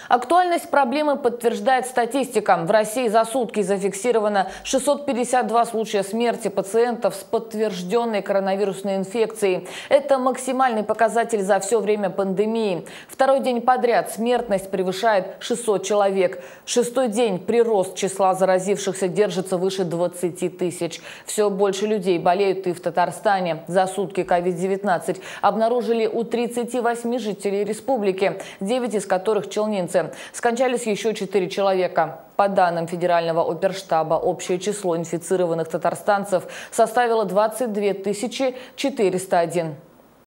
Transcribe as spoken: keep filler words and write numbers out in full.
Актуальность проблемы подтверждает статистика. В России за сутки зафиксировано шестьсот пятьдесят два случая смерти пациентов с подтвержденной коронавирусной инфекцией. Это максимальный показатель за все время пандемии. Второй день подряд смертность превышает шестьсот человек. Шестой день прирост числа заразившихся держится выше двадцати тысяч. Все больше людей болеют и в Татарстане. За сутки ковид девятнадцать обнаружили у тридцати восьми жителей республики, девять из которых челнинцы. Скончались еще четыре человека. По данным Федерального оперштаба, общее число инфицированных татарстанцев составило двадцать две тысячи четыреста один.